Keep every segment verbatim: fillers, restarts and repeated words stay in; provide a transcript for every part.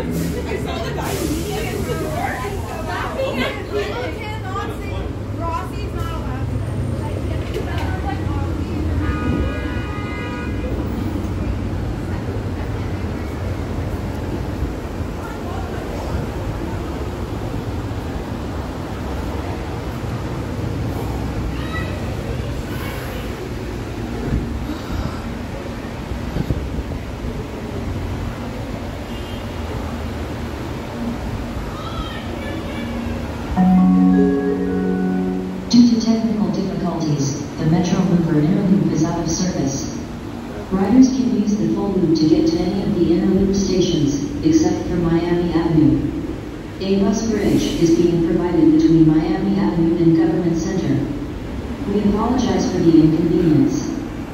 Riders can use the full loop to get to any of the inner loop stations, except for Miami Avenue. A bus bridge is being provided between Miami Avenue and Government Center. We apologize for the inconvenience.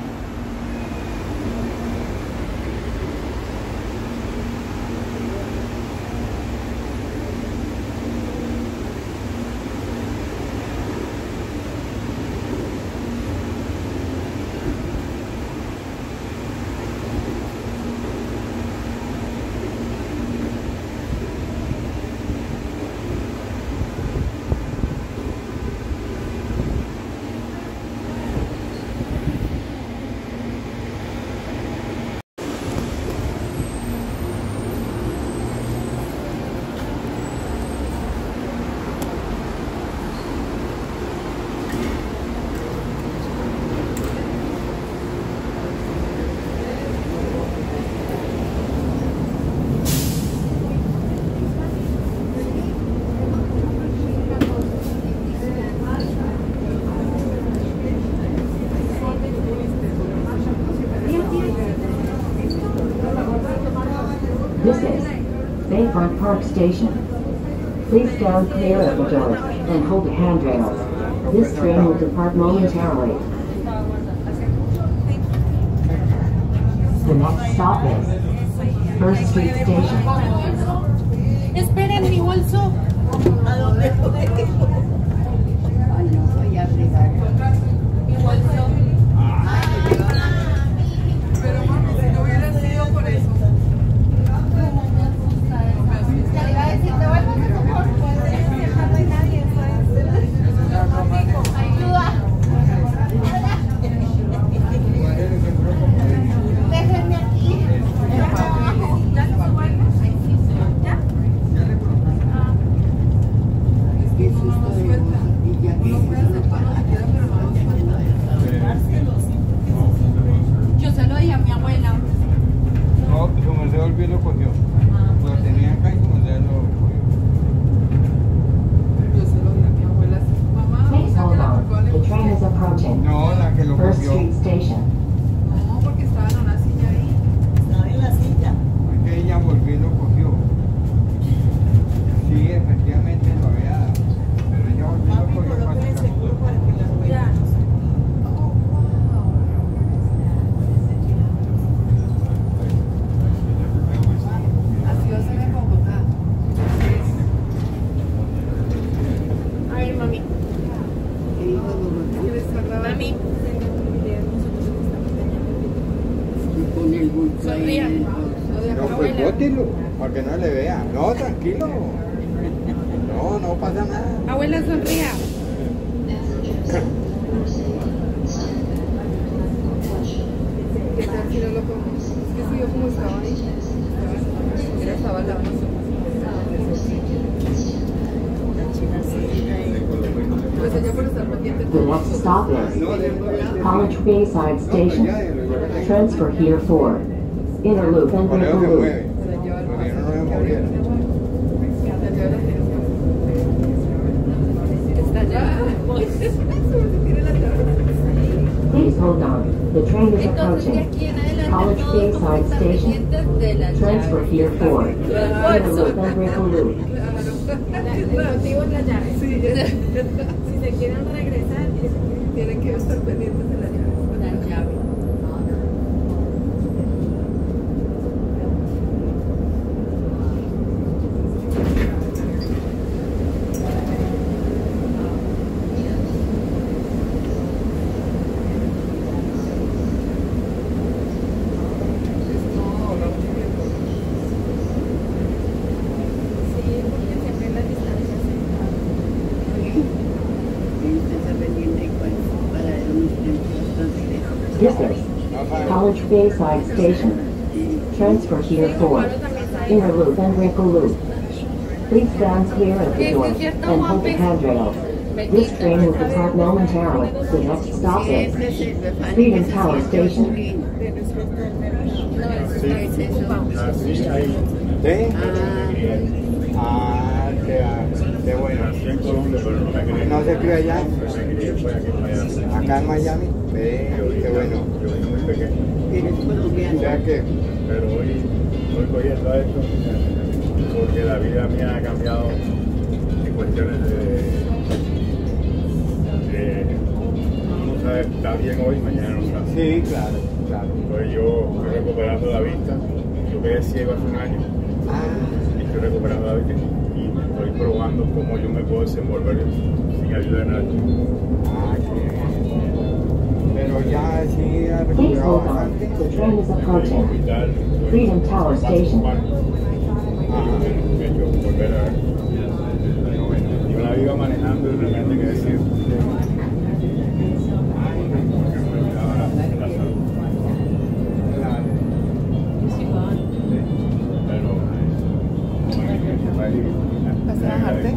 This is Bayfront Park Station. Please stand clear of the doors and hold the handrails. This train will depart momentarily. The next stop is First Street Station. Esperen mi bolso. ¿A dónde? Ay, no voy a fregar. Mi bolso. Pero mami, si no hubiera sido por eso. Yo se lo dije a mi abuela. No, su merced volvió y lo cogió. Lo tenía acá y su merced lo cogió. Yo se lo dije a mi abuela. Mamá, Please hold on. The train is approaching. No, la que lo First cogió. Street Station. no, porque estaba en una silla ahí. Estaba en la silla. Es que ella volvió y lo cogió. Sí, efectivamente lo había dado. Pero ella volvió y lo Papi, cogió para colóquele acá. seguro para que la Ya. rueda. Así va a ser en Bogotá. A ver, mami. ¿Qué dijo Bogotá? Mami. Con el bulto ahí. Sonría. No, pues bótelo, para que no le vea. No, tranquilo. No, no pasa nada. Abuela, sonría. ¿Qué tal si no lo pongo? Es que si yo como estaba ahí. Era estaba la Pues ella por estar pendiente. The next stop is College Bayside Station. Transfer here for Inner Loop and Por eso Vapor se Loop. mueve. Porque no se moviera. Está allá. Tiene la llave. Please hold on. The train is Entonces, de approaching. aquí en adelante, College todos Bayside vamos a estar Station. pendientes de las Transfer llaves. here for Inner Loop and Vapor Loop. El motivo es la llave. Sí. Si se quieren regresar, tienen que estar pendientes de la llave. La llave. This is College Bayside Station. Transfer here for Inner Loop and Wrinkle Loop. Please stand clear of the doors and hold the handrails. This train will depart momentarily. The next stop is Freedom Tower Station. Así ahí. ¿Sí? Ah, qué, qué bueno. ¿No se crió allá? Acá en Miami. Sí, qué bueno. O sea que... Pero hoy, hoy cogiendo esto, porque la vida mía ha cambiado en cuestiones de... de uno sabe, está bien hoy, mañana no sabe. Sí, claro, claro. Entonces yo estoy recuperando la vista. Yo quedé ciego hace un año. Ah, Y estoy recuperando la vista y estoy probando cómo yo me puedo desenvolver sin ayuda de nadie. ah, qué bien. Pero ya sí ha Please recuperado hold on. bastante. The train is approaching. Hospital, Freedom Tower Station. me he hecho volver a ver. Yo la iba manejando y de repente que decir. ¿Vas a bajarte?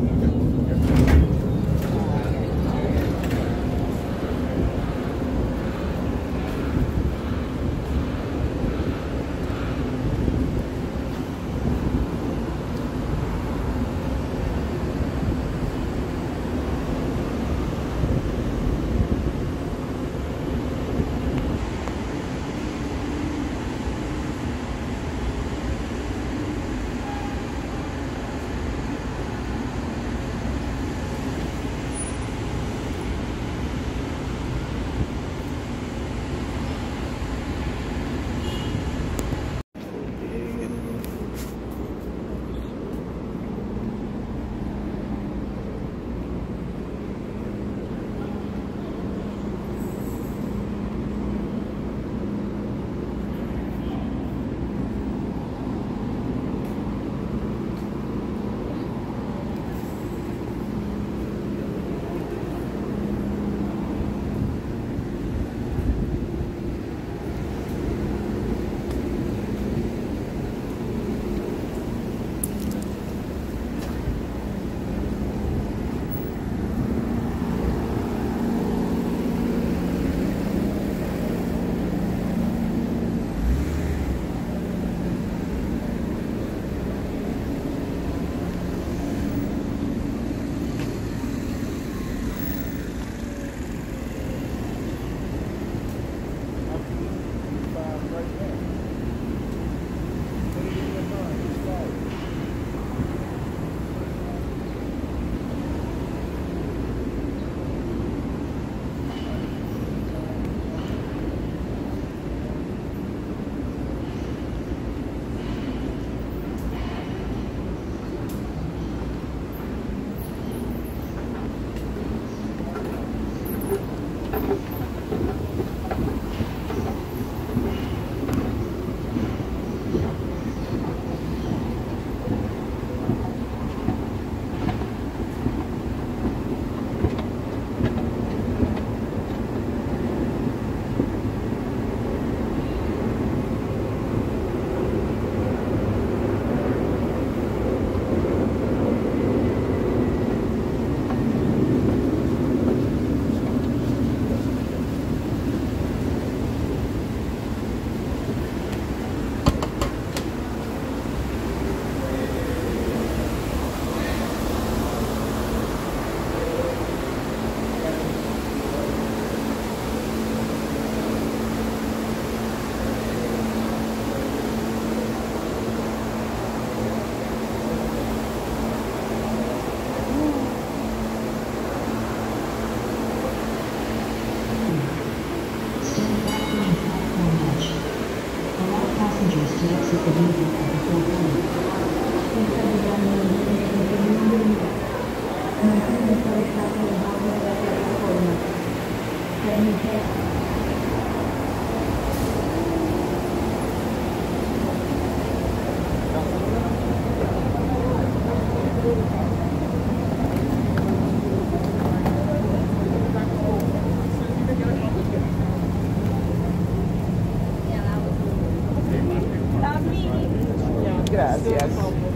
Gracias.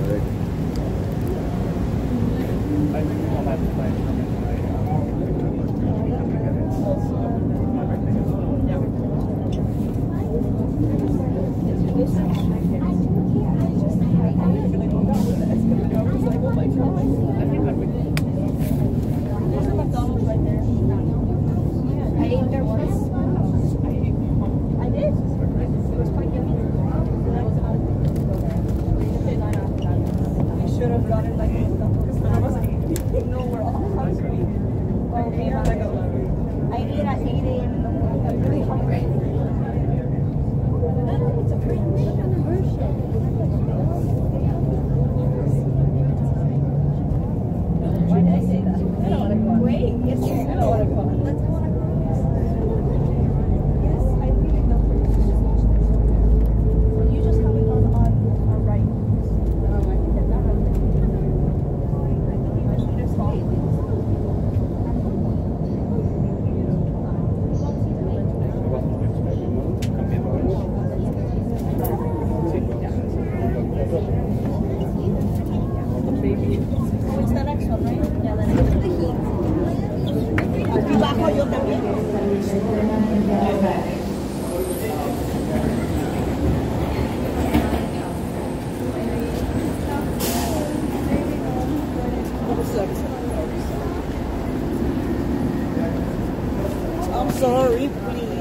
I'm sorry, please.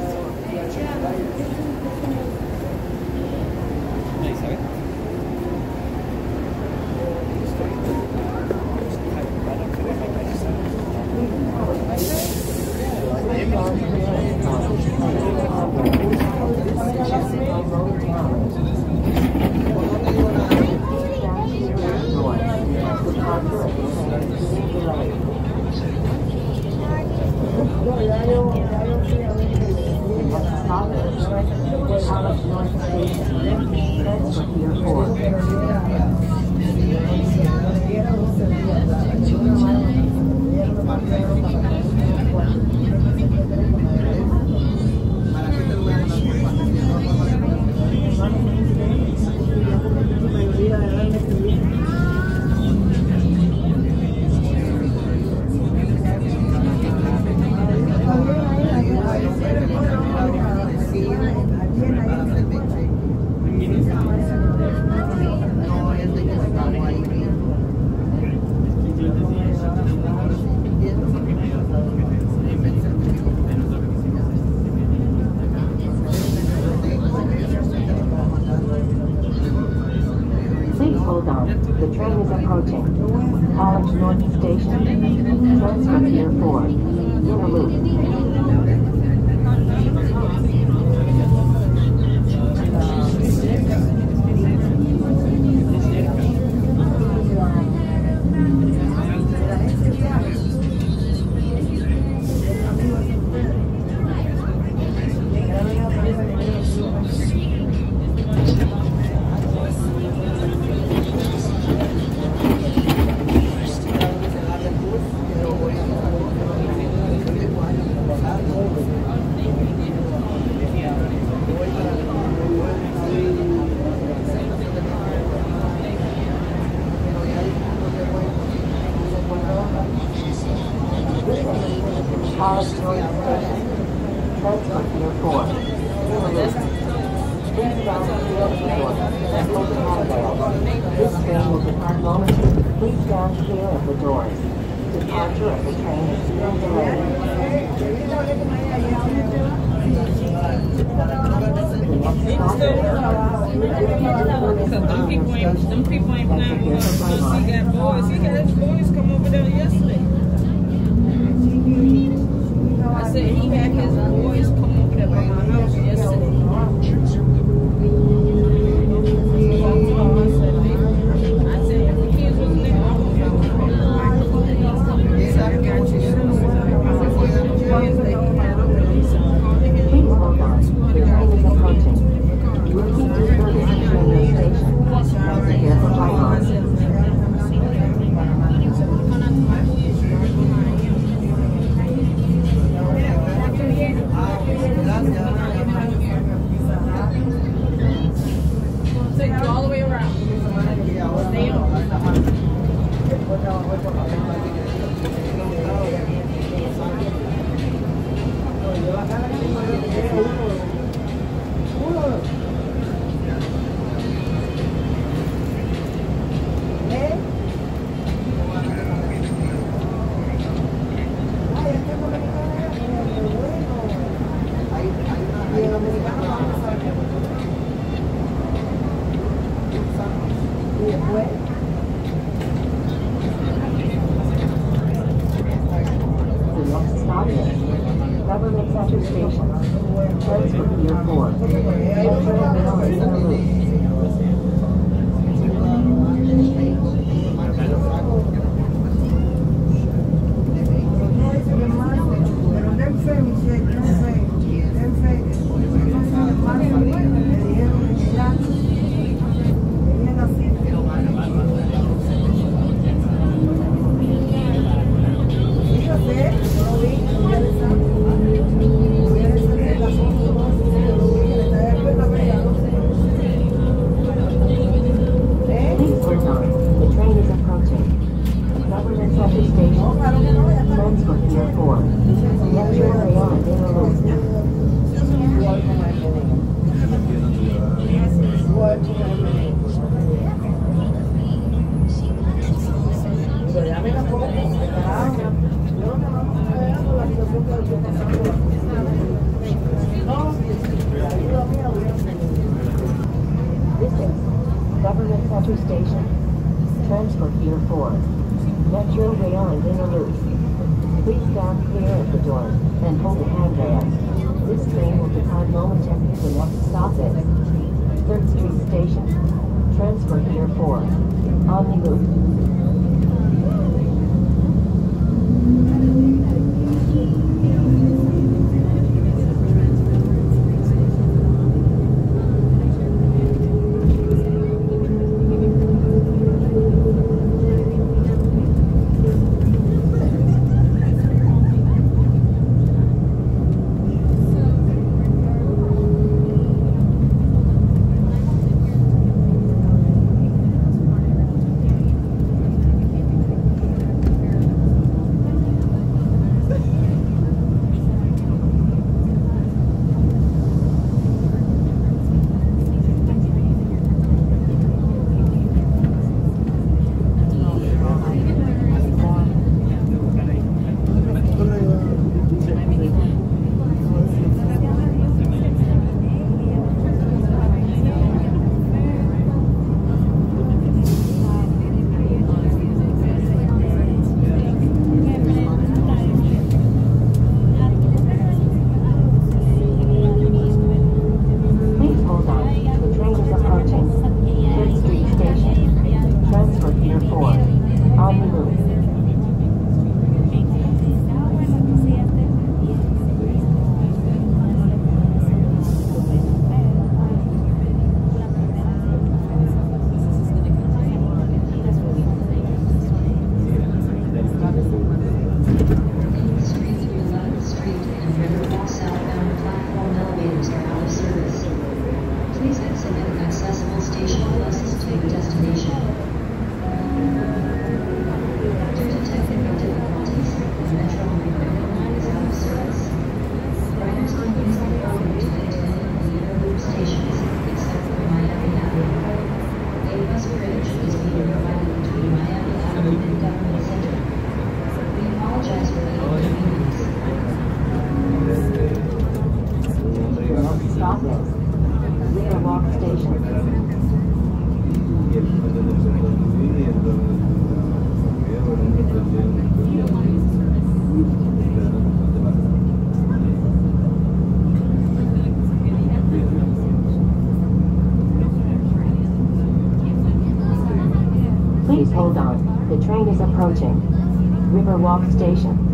Hold on. The train is approaching. College North Station. Transfer Pier four. Inner Loop. College North Station. Transfer Pier four. Inner Loop. Please down clear of the door and hold the handrail. This train will depart momentarily. Please stand clear of the doors. Departure of the train is still delayed. The next stop is Them people ain't, them people ain't not going to see that boys. He had his boys come over there yesterday. I said he had his boys come over there by my house yesterday. I said if the kids was there, I would have said I got you. Please hold on. The train is approaching. We'll keep your service at train station. Prepare for flight. Government Center Station. Transfer Pier four. Metro Rail Inner Loop. Government Center Station. Transfer Pier four. Metro Rail and Inner Loop. Please stand clear at the door and hold the handrail. This train will depart momentarily. The next stop is third Street Station. Transfer Pier four. Omni Loop. Please hold on. The train is approaching. Riverwalk Station.